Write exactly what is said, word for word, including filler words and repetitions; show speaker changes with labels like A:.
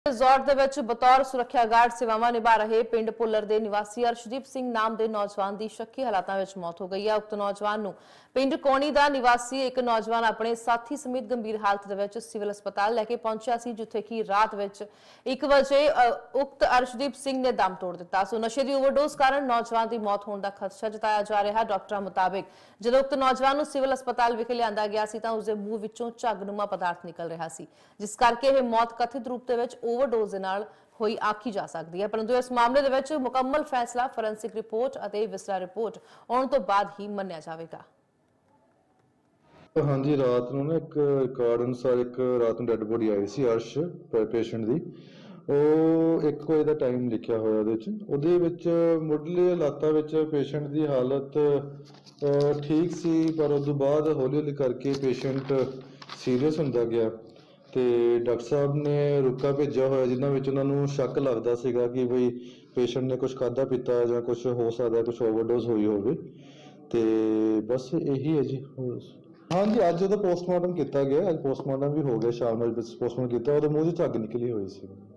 A: Resort दे विच बतौर सुरक्षा guard सेवावां निभा रहे पिंड भुल्लर दे निवासी अर्शदीप सिंह नाम दे नौजवान की शक्की हालातां विच मौत हो गई है। उक्त नौजवान नूं पिंड कोणी दा निवासी एक नौजवान अपने साथी समेत गंभीर हालत दे विच सिविल अस्पताल लैके पहुंचा सी, जिथे कि रात विच एक बजे उक्त अर्शदीप सिंह ने दम तोड़ दिता। सो नशे की ओवरडोज कारण नौजवान की मौत होने का खदशा जताया जा रहा है। डॉक्टरों मुताबिक जदों उक्त नौजवान नूं सिविल अस्पताल विखे लिआंदा गया सी तां उसदे मूंह विचों झगनुमा पदार्थ निकल रहा सी, जिस करके यह मौत कथित रूप दे विच ओवरडोज दे नाल होई आखी जा सकती है। परंतु इस मामले दे विच मुकम्मल फैसला फोरेंसिक रिपोर्ट और विसरा रिपोर्ट आने तो बाद ही मन्निया जाएगा।
B: हाँ जी, रात ਨੂੰ ਨਾ ਇੱਕ ਰਿਕਾਰਡ ਅਨੁਸਾਰ ਇੱਕ ਰਾਤ ਨੂੰ ਡੈੱਡ ਬੋਡੀ ਆਈ ਸੀ ਅਰਸ਼ ਪੇਸ਼ੈਂਟ ਦੀ। ਉਹ ਇੱਕ ਵਜੇ ਦਾ ਟਾਈਮ ਲਿਖਿਆ ਹੋਇਆ ਉਹਦੇ ਵਿੱਚ। ਉਹਦੇ ਵਿੱਚ ਮੁੱਢਲੇ ਹਾਲਾਤਾਂ ਵਿੱਚ ਪੇਸ਼ੈਂਟ ਦੀ ਹਾਲਤ ਠੀਕ ਸੀ, ਪਰ ਉਸ ਤੋਂ ਬਾਅਦ ਹੌਲੀ ਹੌਲੀ ਕਰਕੇ ਪੇਸ਼ੈਂਟ ਸੀਰੀਅਸ ਹੁੰਦਾ ਗਿਆ ਤੇ ਡਾਕਟਰ ਸਾਹਿਬ ਨੇ ਰੁਕਾ ਭੇਜਿਆ ਹੋਇਆ, ਜਿਨ੍ਹਾਂ ਵਿੱਚ ਉਹਨਾਂ ਨੂੰ ਸ਼ੱਕ ਲੱਗਦਾ ਸੀਗਾ ਕਿ ਬਈ ਪੇਸ਼ੈਂਟ ਨੇ ਕੁਝ ਖਾਧਾ ਪੀਤਾ ਜਾਂ ਕੁਝ ਹੋ ਸਕਦਾ, ਕੁਝ ਓਵਰਡੋਜ਼ ਹੋਈ ਹੋਵੇ। ਤੇ ਬਸ ਇਹੀ ਹੈ ਜੀ। हाँ जी, अज वो पोस्टमार्टम किया गया। अज पोस्टमार्टम भी हो गया, शाम को पोस्टमार्टम किया, मूँह च झग निकली हुई सी।